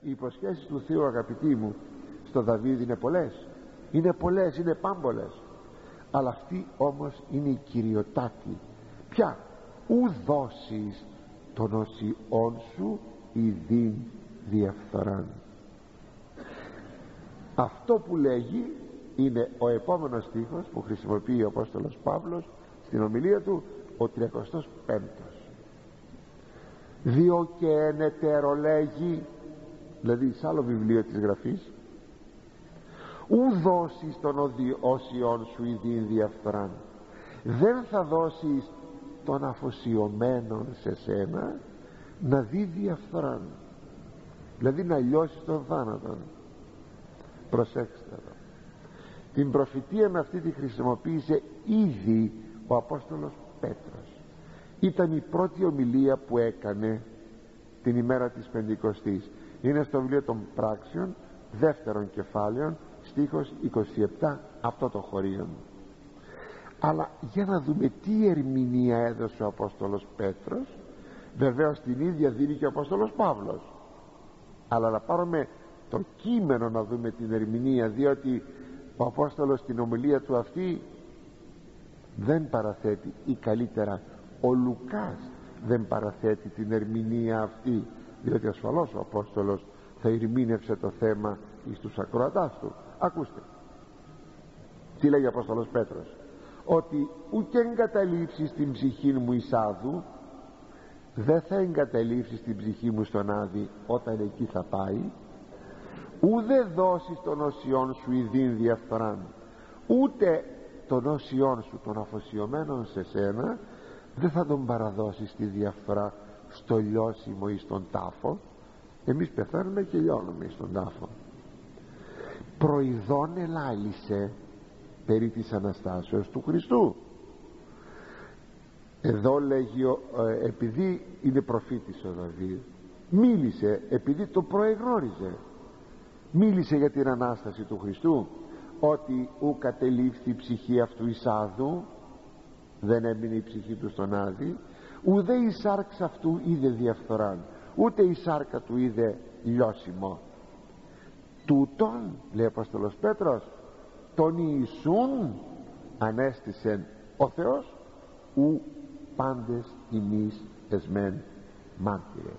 Οι υποσχέσεις του Θεού, αγαπητοί μου, στο Δαβίδ είναι πολλές, είναι πάμπολες, αλλά αυτή όμως είναι η κυριοτάτη. Ποια? Ου δώσεις των οσιών σου ιδίν διαφθοράν. Αυτό που λέγει είναι ο επόμενος στίχος που χρησιμοποιεί ο Απόστολος Παύλος στην ομιλία του, ο 35ος. Διό και εν ετέρω λέγει, δηλαδή σε άλλο βιβλίο της Γραφής, ου δώσεις των όσιων σου ιδίν διαφθοράν. Δεν θα δώσεις των αφοσιωμένων σε σένα να δει διαφθοράν, δηλαδή να λιώσει τον θάνατον. Προσέξτε εδώ, την προφητεία με αυτή τη χρησιμοποίησε ήδη ο Απόστολος Πέτρος. Ήταν η πρώτη ομιλία που έκανε την ημέρα της Πεντηκοστής. Είναι στο βιβλίο των Πράξεων, δεύτερον κεφάλαιο, στίχος 27, αυτό το χωρίο. Αλλά για να δούμε τι ερμηνεία έδωσε ο Απόστολος Πέτρος. Βεβαίως την ίδια δίνει και ο Απόστολος Παύλος, αλλά να πάρουμε το κείμενο να δούμε την ερμηνεία, διότι ο Απόστολος στην ομιλία του αυτή δεν παραθέτει, ή καλύτερα ο Λουκάς δεν παραθέτει την ερμηνεία αυτή, διότι ασφαλώς ο Απόστολος θα ερμήνευσε το θέμα εις τους ακροατάς του. Ακούστε τι λέγει ο Απόστολος Πέτρος, ότι ουκ εγκαταλείψεις την ψυχή μου εις άδου, δεν θα εγκαταλείψεις την ψυχή μου στον Άδη όταν εκεί θα πάει, ουδε δώσεις των οσιών σου ιδίν διαφθοράν, ούτε των οσιών σου των αφοσιωμένων σε σένα δεν θα τον παραδώσεις στη διαφθορά, στο λιώσιμο ή στον τάφο. Εμείς πεθαίνουμε και λιώνουμε στον τάφο. Προειδών ελάλησε περί της Αναστάσεως του Χριστού. Εδώ λέγει επειδή είναι προφήτης ο Δαβίδ, μίλησε επειδή το προεγνώριζε, μίλησε για την Ανάσταση του Χριστού, ότι ου κατελήφθη η ψυχή αυτού εις άδου, δεν έμεινε η ψυχή του στον Άδη, ουδέ η σάρξ αυτού είδε διαφθοράν, ούτε η σάρκα του είδε λιώσιμο. Τούτον, λέει ο Απόστολος Πέτρος, τον Ιησούν ανέστησεν ο Θεός, ου πάντες ημείς εσμέν μάρτυρες.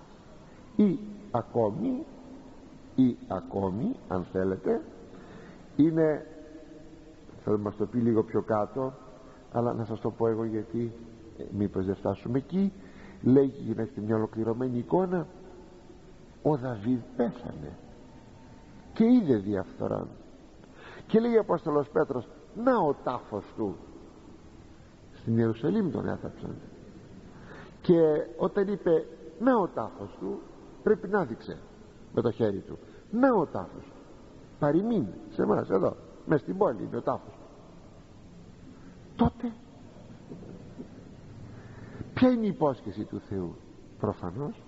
Ή ακόμη αν θέλετε, είναι, θα μας το πει λίγο πιο κάτω, αλλά να σας το πω εγώ γιατί μήπως δεν φτάσουμε εκεί. Λέγει, για να έχετε μια ολοκληρωμένη εικόνα, ο Δαβίδ πέθανε και είδε διαφθορά, και λέει ο Απόστολος Πέτρος, να ο τάφος του. Στην Ιερουσαλήμ τον έθαψαν, και όταν είπε να ο τάφος του, πρέπει να δείξε με το χέρι του, να ο τάφος του, παροιμήν σε εμάς εδώ μες στην πόλη είναι ο τάφος του. Τότε ποια είναι η υπόσχεση του Θεού? Προφανώς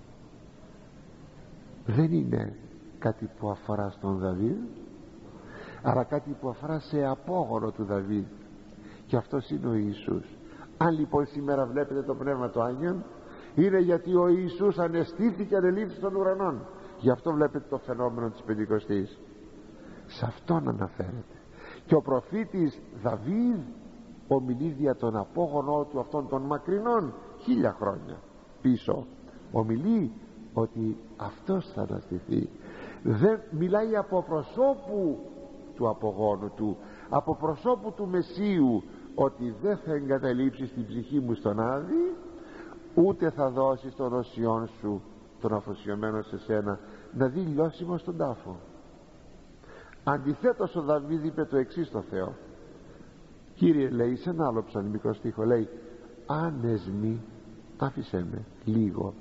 δεν είναι κάτι που αφορά στον Δαβίδ, αλλά κάτι που αφορά σε απόγονο του Δαβίδ, και αυτός είναι ο Ιησούς. Αν λοιπόν σήμερα βλέπετε το Πνεύμα του Άγιον, είναι γιατί ο Ιησούς ανεστήθηκε, ανελήφθη των ουρανών. Γι' αυτό βλέπετε το φαινόμενο της Πεντηκοστής, σε αυτόν αναφέρεται. Και ο προφήτης Δαβίδ ομιλεί δια τον απόγονό του αυτών των μακρινών 1000 χρόνια πίσω, ομιλεί ότι αυτός θα αναστηθεί. Δεν μιλάει από προσώπου του απογόνου του, από προσώπου του Μεσσίου, ότι δεν θα εγκαταλείψεις την ψυχή μου στον Άδη, ούτε θα δώσεις των οσιών σου τον αφοσιωμένο σε σένα να δει λιώσιμο στον τάφο. Αντιθέτως ο Δαβίδ είπε το εξής στο Θεό. Κύριε, λέει σε ένα άλλο ψαλμικό στίχο, λέει, άνεσμη, άφησέ με λίγο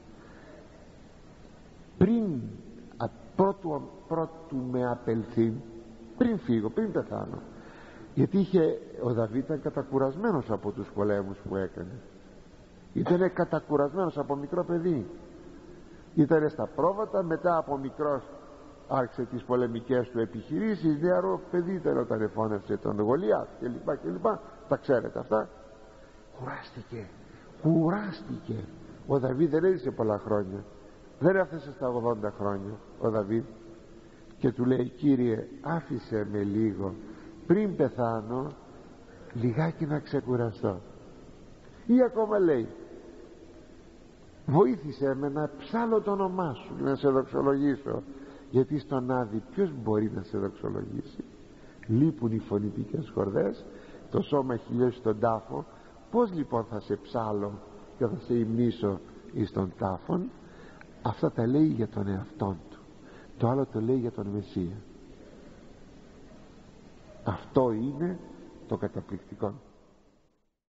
πριν πρώτου με απελθεί, πριν φύγω, πριν πεθάνω. Γιατί ο Δαβίδ ήταν κατακουρασμένος από τους πολέμους που έκανε, ήταν κατακουρασμένος από μικρό παιδί, ήταν στα πρόβατα, μετά από μικρός άρχισε τις πολεμικές του επιχειρήσεις, νεαρό παιδί ήταν όταν εφώνευσε τον Γολιάθ κλπ. Τα ξέρετε αυτά. Κουράστηκε. Ο Δαβίδ δεν έζησε πολλά χρόνια, Δεν έφτασε στα 80 χρόνια ο Δαβίδ και του λέει: Κύριε, άφησε με λίγο πριν πεθάνω, λιγάκι να ξεκουραστώ. Ή ακόμα λέει: βοήθησέ με να ψάλω το όνομά σου, να σε δοξολογήσω, γιατί στον Άδη ποιος μπορεί να σε δοξολογήσει? Λείπουν οι φωνητικές χορδές, το σώμα έχει λιώσει στον τάφο. Πώς λοιπόν θα σε ψάλω και θα σε υμνήσω εις τον τάφον? Αυτά τα λέει για τον εαυτόν του, το άλλο το λέει για τον Μεσσία. Αυτό είναι το καταπληκτικό.